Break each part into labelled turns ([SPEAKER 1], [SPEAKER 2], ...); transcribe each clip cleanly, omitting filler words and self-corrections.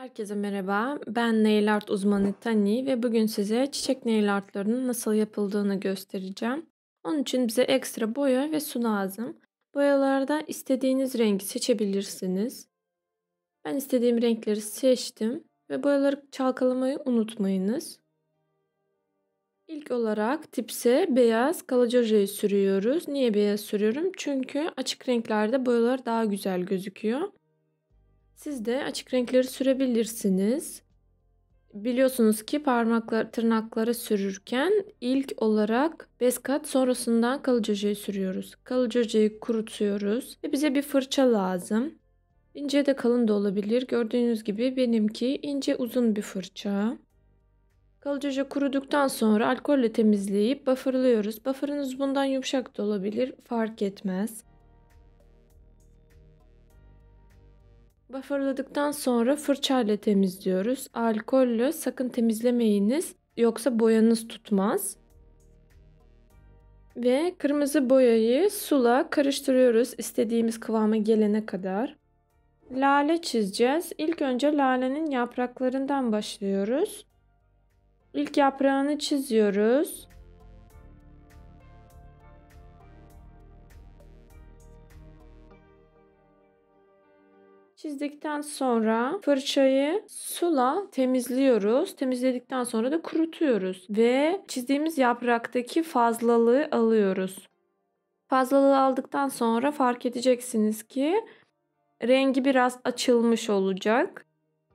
[SPEAKER 1] Herkese merhaba. Ben nail art uzmanı Tani ve bugün size çiçek nail artlarının nasıl yapıldığını göstereceğim. Onun için bize ekstra boya ve su lazım. Boyalarda istediğiniz rengi seçebilirsiniz. Ben istediğim renkleri seçtim ve boyaları çalkalamayı unutmayınız. İlk olarak tipse beyaz kalıcı ojeyi sürüyoruz. Niye beyaz sürüyorum? Çünkü açık renklerde boyalar daha güzel gözüküyor. Siz de açık renkleri sürebilirsiniz. Biliyorsunuz ki tırnaklara sürürken ilk olarak bez kat, sonrasından kalıcı ojeyi sürüyoruz. Kalıcı ojeyi kurutuyoruz ve bize bir fırça lazım. İnce de kalın da olabilir. Gördüğünüz gibi benimki ince uzun bir fırça. Kalıcı oje kuruduktan sonra alkolle temizleyip bufferlıyoruz. Bufferınız bundan yumuşak da olabilir, fark etmez. Bufferladıktan sonra fırçayla temizliyoruz. Alkolle sakın temizlemeyiniz, yoksa boyanız tutmaz. Ve kırmızı boyayı suyla karıştırıyoruz istediğimiz kıvama gelene kadar. Lale çizeceğiz. İlk önce lalenin yapraklarından başlıyoruz. İlk yaprağını çiziyoruz. Çizdikten sonra fırçayı suyla temizliyoruz. Temizledikten sonra da kurutuyoruz. Ve çizdiğimiz yapraktaki fazlalığı alıyoruz. Fazlalığı aldıktan sonra fark edeceksiniz ki rengi biraz açılmış olacak.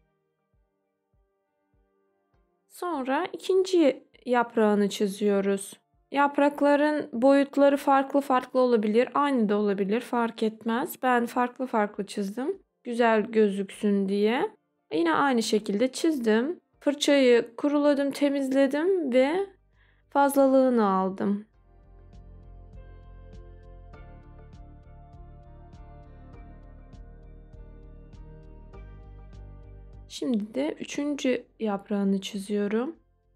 [SPEAKER 1] Sonra ikinci yaprağını çiziyoruz. Yaprakların boyutları farklı olabilir. Aynı da olabilir. Fark etmez. Ben farklı çizdim. Güzel gözüksün diye. Yine aynı şekilde çizdim. Fırçayı kuruladım, temizledim ve fazlalığını aldım. Şimdi de üçüncü yaprağını çiziyorum.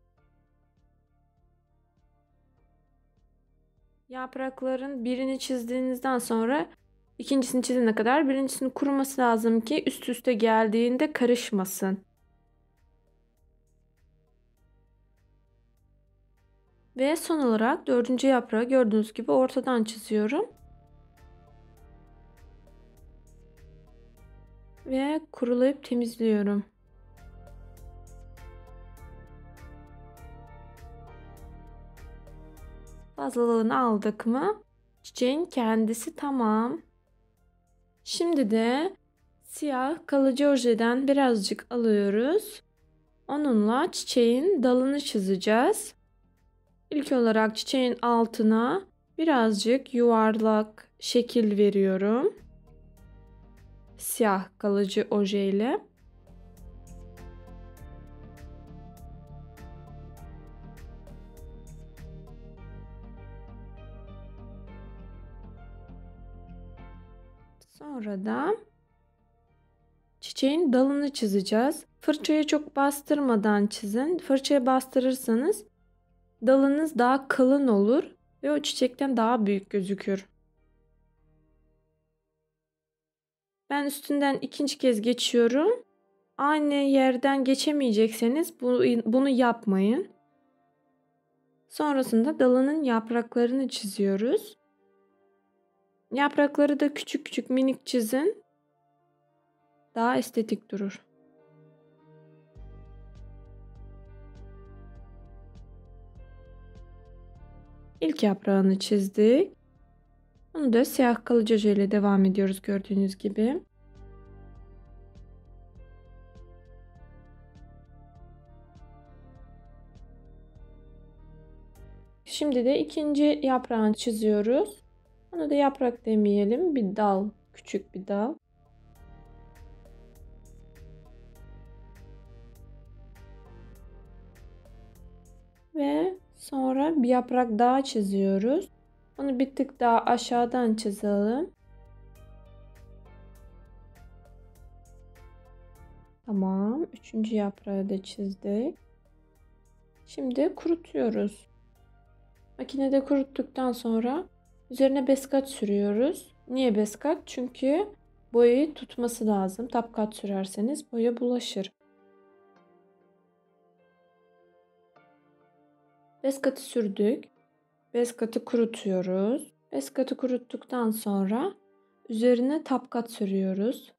[SPEAKER 1] Yaprakların birini çizdiğinizden sonra ikincisini çizene kadar birincisinin kuruması lazım ki üst üste geldiğinde karışmasın. Ve son olarak dördüncü yaprağı gördüğünüz gibi ortadan çiziyorum. Ve kurulayıp temizliyorum. Fazlalığını aldık mı çiçeğin kendisi tamam. Şimdi de siyah kalıcı ojeden birazcık alıyoruz. Onunla çiçeğin dalını çizeceğiz. İlk olarak çiçeğin altına birazcık yuvarlak şekil veriyorum. Siyah kalıcı ojeyle. Sonra da çiçeğin dalını çizeceğiz. Fırçayı çok bastırmadan çizin. Fırçaya bastırırsanız dalınız daha kalın olur ve o çiçekten daha büyük gözükür. Ben üstünden ikinci kez geçiyorum. Aynı yerden geçemeyecekseniz bunu yapmayın. Sonrasında dalının yapraklarını çiziyoruz. Yaprakları da küçük minik çizin. Daha estetik durur. İlk yaprağını çizdik. Onu da siyah kalıcı oje ile devam ediyoruz gördüğünüz gibi. Şimdi de ikinci yaprağını çiziyoruz. Onu da yaprak demeyelim. Bir dal, küçük bir dal. Ve sonra bir yaprak daha çiziyoruz. Onu bir tık daha aşağıdan çizelim. Tamam. Üçüncü yaprağı da çizdik. Şimdi kurutuyoruz. Makinede kuruttuktan sonra üzerine beskat sürüyoruz. Niye beskat? Çünkü boyayı tutması lazım. Tapkat sürerseniz boya bulaşır. Bez katı sürdük. Bez katı kurutuyoruz. Bez katı kuruttuktan sonra üzerine tapkat sürüyoruz.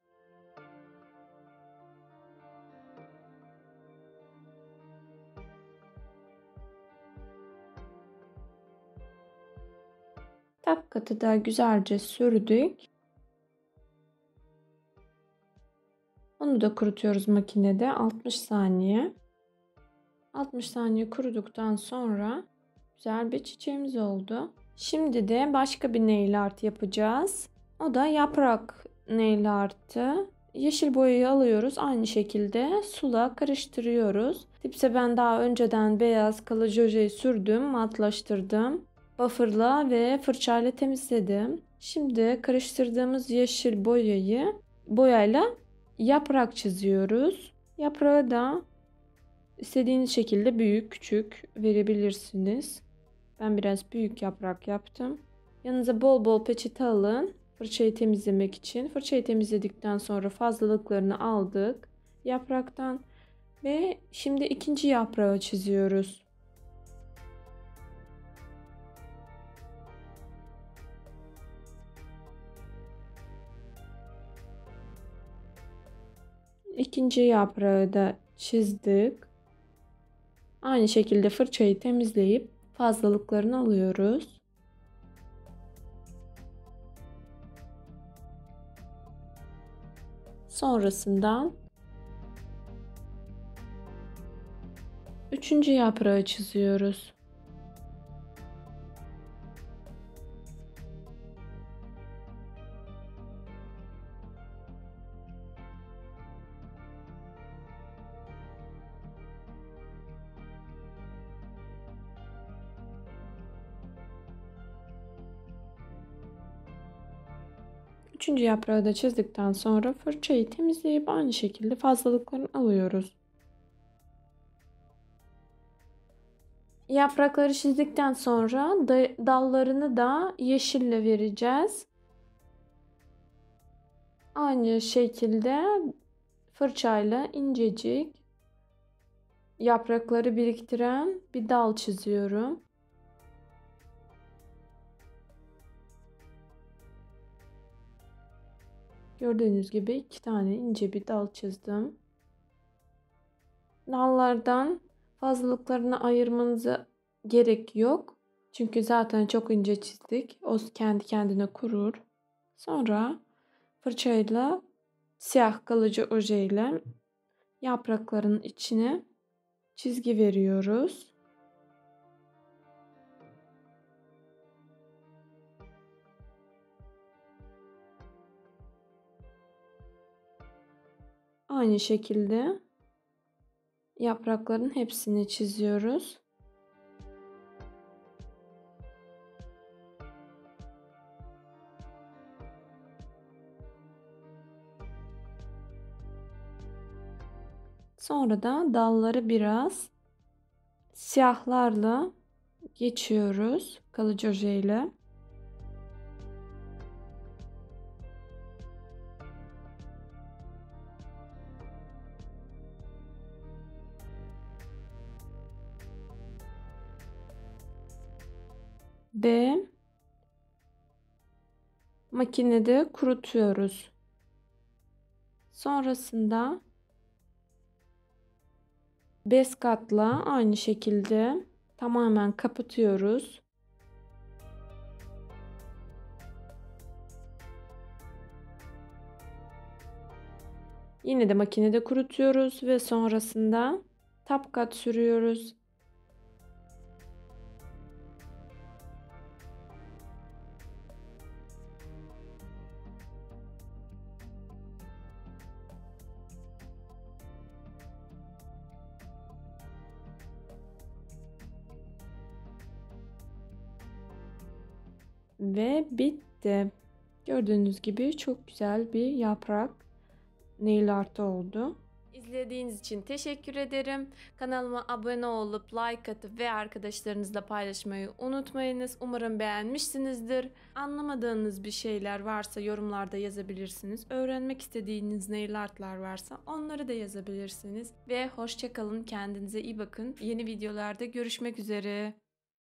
[SPEAKER 1] Tapkatı da güzelce sürdük. Onu da kurutuyoruz makinede 60 saniye. 60 saniye kuruduktan sonra güzel bir çiçeğimiz oldu. Şimdi de başka bir nail art yapacağız. O da yaprak nail art'ı. Yeşil boyayı alıyoruz. Aynı şekilde sula karıştırıyoruz. Dipse ben daha önceden beyaz kalıcı ojeyi sürdüm, matlaştırdım. Buffer'la ve fırçayla temizledim. Şimdi karıştırdığımız yeşil boyayla yaprak çiziyoruz. Yaprağı da istediğiniz şekilde büyük, küçük verebilirsiniz. Ben biraz büyük yaprak yaptım. Yanınıza bol bol peçete alın. Fırçayı temizlemek için. Fırçayı temizledikten sonra fazlalıklarını aldık yapraktan. Ve şimdi ikinci yaprağı çiziyoruz. İkinci yaprağı da çizdik. Aynı şekilde fırçayı temizleyip fazlalıklarını alıyoruz. Sonrasında üçüncü yaprağı çiziyoruz. Üçüncü yaprağı da çizdikten sonra fırçayı temizleyip aynı şekilde fazlalıklarını alıyoruz. Yaprakları çizdikten sonra dallarını da yeşille vereceğiz. Aynı şekilde fırçayla incecik yaprakları biriktiren bir dal çiziyorum. Gördüğünüz gibi 2 tane ince bir dal çizdim. Dallardan fazlalıklarını ayırmanıza gerek yok. Çünkü zaten çok ince çizdik. O kendi kendine kurur. Sonra fırçayla siyah kalıcı ojeyle yaprakların içine çizgi veriyoruz. Aynı şekilde yaprakların hepsini çiziyoruz. Sonra da dalları biraz siyahlarla geçiyoruz kalıcı ojeyle. Ve makinede kurutuyoruz. Sonrasında bez katla aynı şekilde tamamen kapatıyoruz. Yine de makinede kurutuyoruz ve sonrasında tapkat sürüyoruz. Ve bitti. Gördüğünüz gibi çok güzel bir yaprak nail art oldu. İzlediğiniz için teşekkür ederim. Kanalıma abone olup like atıp ve arkadaşlarınızla paylaşmayı unutmayınız. Umarım beğenmişsinizdir. Anlamadığınız bir şeyler varsa yorumlarda yazabilirsiniz. Öğrenmek istediğiniz nail artlar varsa onları da yazabilirsiniz. Ve hoşça kalın, kendinize iyi bakın. Yeni videolarda görüşmek üzere.